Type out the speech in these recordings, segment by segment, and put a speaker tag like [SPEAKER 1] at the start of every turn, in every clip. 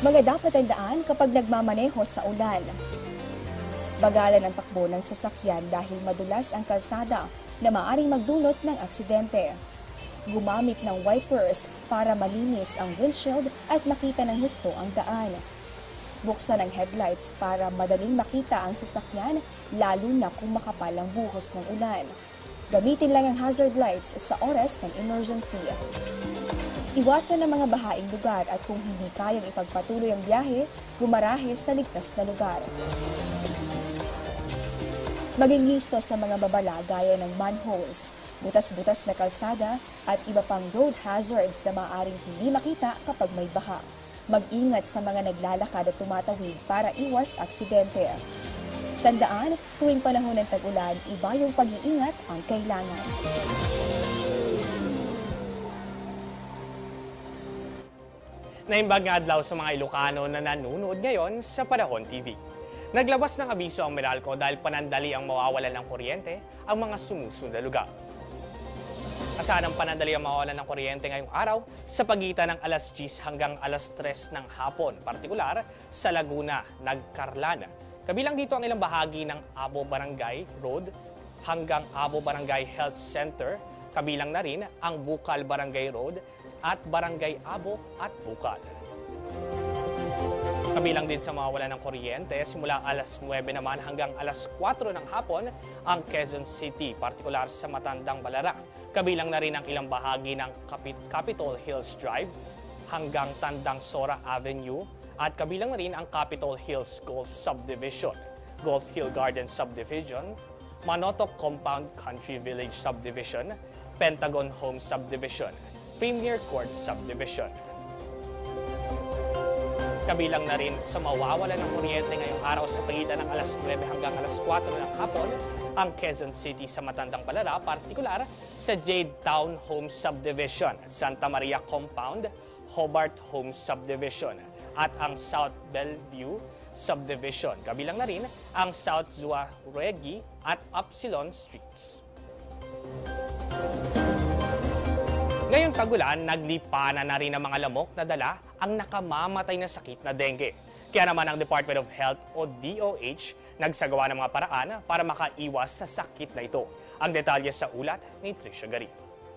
[SPEAKER 1] Mga dapat tandaan kapag nagmamaneho sa ulan. Bagalan ang takbo ng sasakyan dahil madulas ang kalsada na maaaring magdulot ng aksidente. Gumamit ng wipers para malinis ang windshield at makita ng husto ang daan. Buksan ang headlights para madaling makita ang sasakyan lalo na kung makapal ang buhos ng ulan. Gamitin lang ang hazard lights sa oras ng emergency. Iwasan ang mga bahaing lugar at kung hindi kayang ipagpatuloy ang biyahe, gumarahe sa ligtas na lugar. Maging listo sa mga babala gaya ng manholes, butas-butas na kalsada at iba pang road hazards na maaaring hindi makita kapag may baha. Mag-ingat sa mga naglalakad at tumatawid para iwas aksidente. Tandaan, tuwing panahon ng tag-ulan, iba yung pag-iingat ang kailangan.
[SPEAKER 2] Naimbag nga adlaw sa mga Ilocano na nanonood ngayon sa Panahon TV. Naglabas ng abiso ang Meralco dahil panandali ang mawawalan ng kuryente ang mga sumusunod na lugar. Asahan ang panandali ang mawawalan ng kuryente ngayong araw sa pagitan ng alas 10 hanggang alas 3 ng hapon, partikular sa Laguna, Nagcarlana. Kabilang dito ang ilang bahagi ng Abo Barangay Road hanggang Abo Barangay Health Center. Kabilang na rin ang Bukal Barangay Road at Barangay Abo at Bukal. Kabilang din sa mawawalan ng kuryente, simula alas 9 naman hanggang alas 4 ng hapon ang Quezon City, partikular sa Matandang Balara. Kabilang na rin ang ilang bahagi ng Capitol Hills Drive hanggang Tandang Sora Avenue at kabilang na rin ang Capitol Hills Golf Subdivision, Golf Hill Garden Subdivision, Manotok Compound Country Village Subdivision, Pentagon Home Subdivision, Premier Court Subdivision. Kabilang na rin sa mawawalan ng kuryente ngayong araw sa pagitan ng alas 9 hanggang alas 4 ng hapon ang Quezon City sa Matandang Balara, partikular sa Jade Town Home Subdivision, Santa Maria Compound, Hobart Home Subdivision at ang South Bellevue Subdivision. Kabilang na rin ang South Zuaregi at Upsilon Streets. Ngayong tag-ulan, naglipanan na rin ang mga lamok na dala ang nakamamatay na sakit na dengue. Kaya naman ang Department of Health o DOH nagsagawa ng mga paraan para makaiwas sa sakit na ito. Ang detalye sa ulat ni Tricia Gari.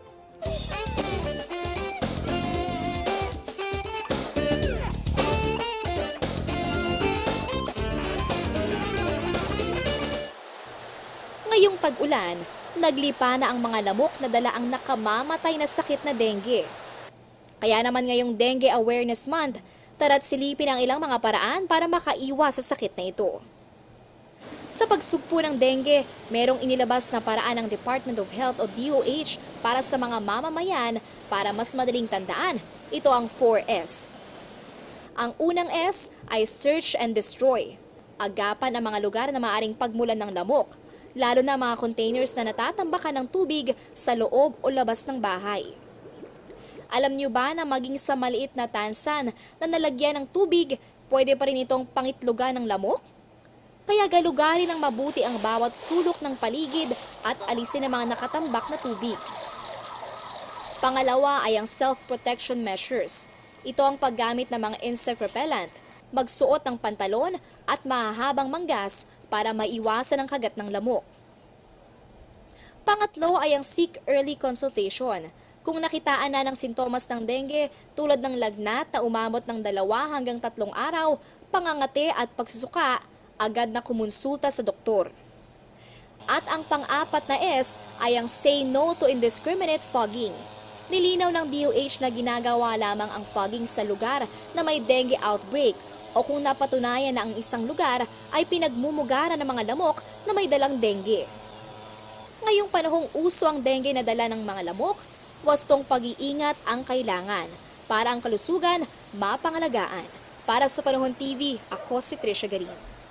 [SPEAKER 3] Ngayong tag-ulan, naglipa na ang mga lamok na dala ang nakamamatay na sakit na dengue. Kaya naman ngayong Dengue Awareness Month, tara't silipin ang ilang mga paraan para makaiwas sa sakit na ito. Sa pagsugpo ng dengue, merong inilabas na paraan ng Department of Health o DOH para sa mga mamamayan para mas madaling tandaan. Ito ang 4S. Ang unang S ay Search and Destroy. Agapan ang mga lugar na maaaring pagmulan ng lamok, lalo na mga containers na natatambakan ng tubig sa loob o labas ng bahay. Alam niyo ba na maging sa maliit na tansan na nalagyan ng tubig, pwede pa rin itong pangitlugan ng lamok? Kaya galugarin ng mabuti ang bawat sulok ng paligid at alisin ang mga nakatambak na tubig. Pangalawa ay ang self-protection measures. Ito ang paggamit ng mga insect repellent, magsuot ng pantalon at mahahabang manggas para maiwasan ang kagat ng lamok. Pangatlo ay ang seek early consultation. Kung nakitaan na ng sintomas ng dengue tulad ng lagnat na umabot ng 2 hanggang 3 araw, pangangati at pagsusuka, agad na kumonsulta sa doktor. At ang pang-apat na S ay ang say no to indiscriminate fogging. Nilinaw ng DOH na ginagawa lamang ang fogging sa lugar na may dengue outbreak o kung napatunayan na ang isang lugar ay pinagmumugaran ng mga lamok na may dalang dengue. Ngayong panahong uso ang dengue na dala ng mga lamok, wastong pag-iingat ang kailangan para ang kalusugan mapangalagaan. Para sa Panahon TV, ako si Tricia Garin.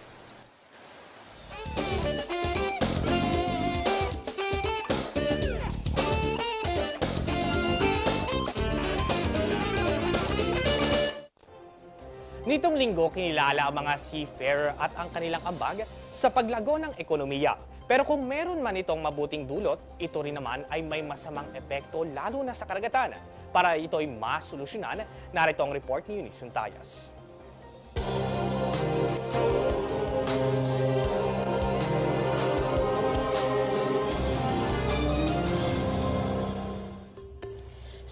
[SPEAKER 2] Nitong linggo, kinilala ang mga seafarer at ang kanilang ambag sa paglago ng ekonomiya. Pero kung meron man itong mabuting dulot, ito rin naman ay may masamang epekto lalo na sa karagatan. Para ito'y masolusyonan, narito ang report ni Eunice Suntayas.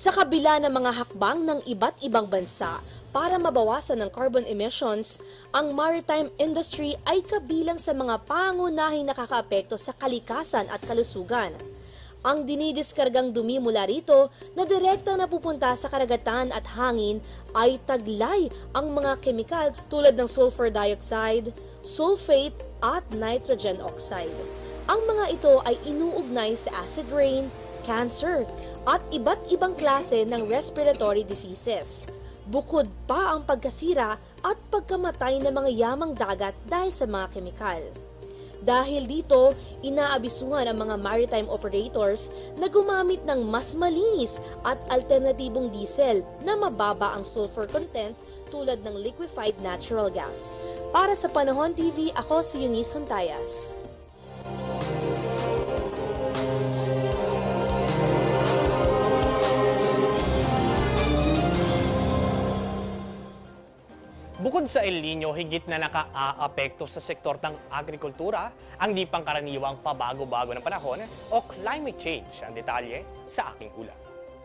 [SPEAKER 4] Sa kabila ng mga hakbang ng iba't ibang bansa para mabawasan ang carbon emissions, ang maritime industry ay kabilang sa mga pangunahing nakakaapekto sa kalikasan at kalusugan. Ang dinidiskargang dumi mula rito na direktang napupunta sa karagatan at hangin ay taglay ang mga kemikal tulad ng sulfur dioxide, sulfate at nitrogen oxide. Ang mga ito ay inuugnay sa acid rain, cancer, at iba't ibang klase ng respiratory diseases. Bukod pa ang pagkasira at pagkamatay ng mga yamang dagat dahil sa mga kemikal. Dahil dito, inaabisuhan ang mga maritime operators na gumamit ng mas malinis at alternatibong diesel na mababa ang sulfur content tulad ng liquefied natural gas. Para sa Panahon TV, ako si Eunice Huntayas.
[SPEAKER 2] Bukod sa El Nino, higit na naka-aapekto sa sektor ng agrikultura ang di pangkaraniwang pabago-bago ng panahon o climate change. Ang detalye sa aking ulat.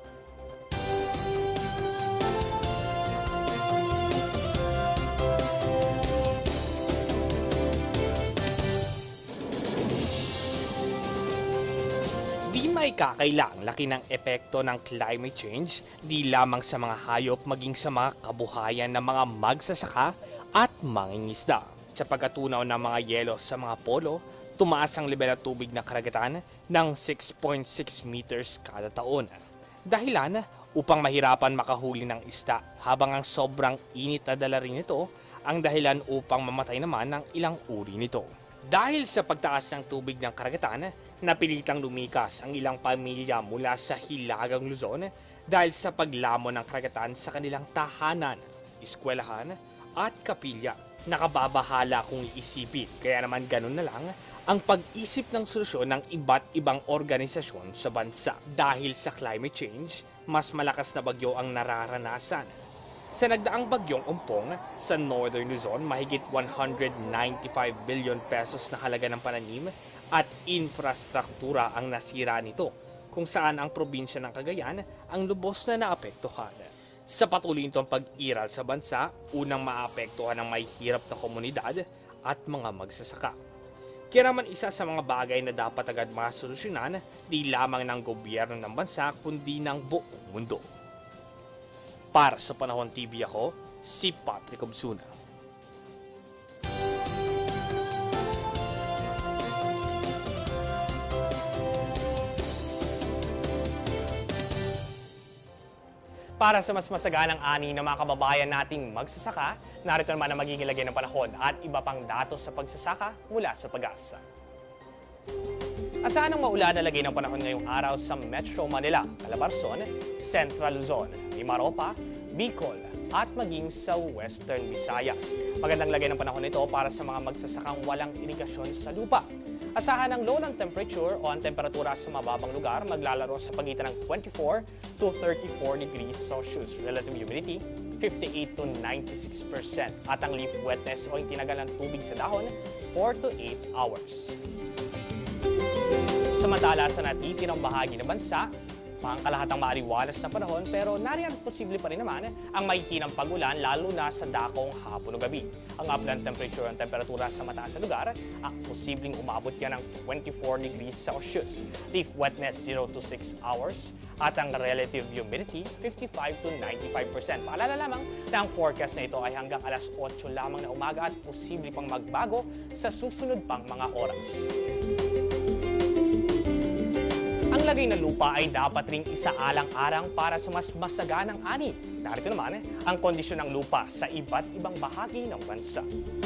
[SPEAKER 2] Di may kakailang laki ng epekto ng climate change, di lamang sa mga hayop maging sa mga kabuhayan ng mga magsasaka at mangingisda. Sa pagkatunaw ng mga yelo sa mga polo, tumaas ang level ng tubig ng karagatan ng 6.6 meters kada taon. Dahilan upang mahirapan makahuli ng isda, habang ang sobrang init na dala rin nito ang dahilan upang mamatay naman ng ilang uri nito. Dahil sa pagtaas ng tubig ng karagatan, napilitang lumikas ang ilang pamilya mula sa Hilagang Luzon dahil sa paglamon ng karagatan sa kanilang tahanan, eskwelahan at kapilya. Nakababahala kung iisipin, kaya naman ganun na lang ang pag-isip ng solusyon ng iba't ibang organisasyon sa bansa. Dahil sa climate change, mas malakas na bagyo ang nararanasan. Sa nagdaang bagyong umpong sa Northern Luzon, mahigit 195 billion pesos na halaga ng pananim at infrastruktura ang nasira nito, kung saan ang probinsya ng Cagayan ang lubos na naapektuhan. Sa patuloy nitong pag-iral sa bansa, unang maapektuhan ang may hirap na komunidad at mga magsasaka. Kaya naman isa sa mga bagay na dapat agad masolusyonan, di lamang ng gobyerno ng bansa kundi ng buong mundo. Para sa Panahon TV ako, si Patrick Obsuna. Para sa mas masaganang ani ng mga kababayan nating magsasaka, narito naman ang magiging lagay ng panahon at iba pang datos sa pagsasaka mula sa Pag-asa. Asahan ang maulan na lagay ng panahon ngayong araw sa Metro Manila, Calabarzon, Central Luzon, Mimaropa, Bicol, at maging sa Western Visayas. Magandang lagay ng panahon nito para sa mga magsasakang walang irigasyon sa lupa. Asahan ang low ng temperature o ang temperatura sa mababang lugar maglalaro sa pagitan ng 24 to 34 degrees Celsius. Relative humidity, 58 to 96%. At ang leaf wetness o yung tinagal ng tubig sa dahon, 4 to 8 hours. Samantala sa natitirang bahagi ng bansa, pangkalahatang maaliwalas na panahon pero nariyan posible pa rin naman ang mahihinang pag-ulan lalo na sa dakong hapon o gabi. Ang upland temperature ang temperatura sa mataas na lugar ang posibleng umabot yan ng 24 degrees Celsius. Leaf wetness 0 to 6 hours at ang relative humidity 55 to 95%. Paalala lamang na ang forecast na ito ay hanggang alas 8 lamang na umaga at posible pang magbago sa susunod pang mga oras. Ang lagay ng lupa ay dapat ring isaalang-alang para sa mas masaganang ani. Narito naman ang kondisyon ng lupa sa iba't ibang bahagi ng bansa.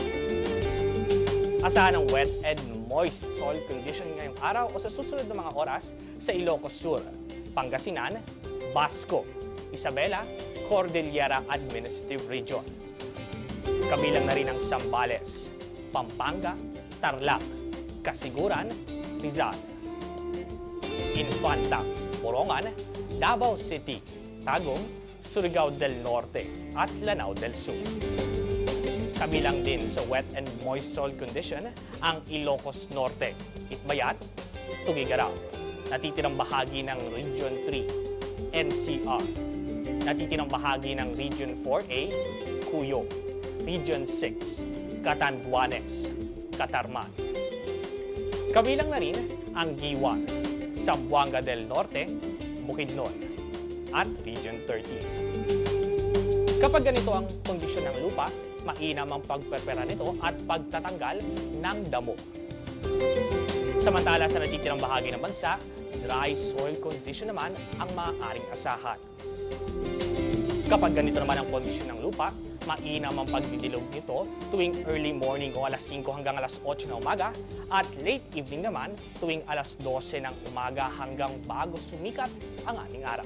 [SPEAKER 2] Asahan ang wet and moist soil condition ngayong araw o sa susunod na mga oras sa Ilocos Sur, Pangasinan, Basco, Isabela, Cordillera Administrative Region. Kabilang na rin ang Zambales, Pampanga, Tarlac, Casiguran, Rizal, Infanta, Borongan, Davao City, Tagum, Surigao del Norte at Lanao del Sur. Kabilang din sa wet and moist soil condition ang Ilocos Norte, Itbayat, Tugigaraw, natitirang bahagi ng Region 3, NCR. Natitirang bahagi ng Region 4A, Cuyo, Region 6, Catanduanes, Catarman. Kabilang na rin ang Giwan, Zamboanga del Norte, Bukidnon, at Region 13. Kapag ganito ang kondisyon ng lupa, mainam ang pagperpera nito at pagtatanggal ng damo. Samantala sa natitirang bahagi ng bansa, dry soil condition naman ang maaaring asahan. Kapag ganito naman ang kondisyon ng lupa, mainam ang pagdidilog nito tuwing early morning o alas 5 hanggang alas 8 na umaga at late evening naman tuwing alas 12 ng umaga hanggang bago sumikat ang ating araw.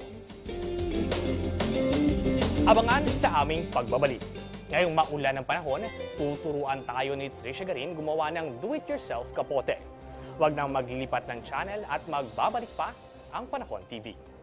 [SPEAKER 2] Abangan sa aming pagbabalik. Ngayong maulan ng panahon, tuturuan tayo ni Tricia Garin gumawa ng do-it-yourself kapote. Huwag nang maglilipat ng channel at magbabalik pa ang Panahon TV.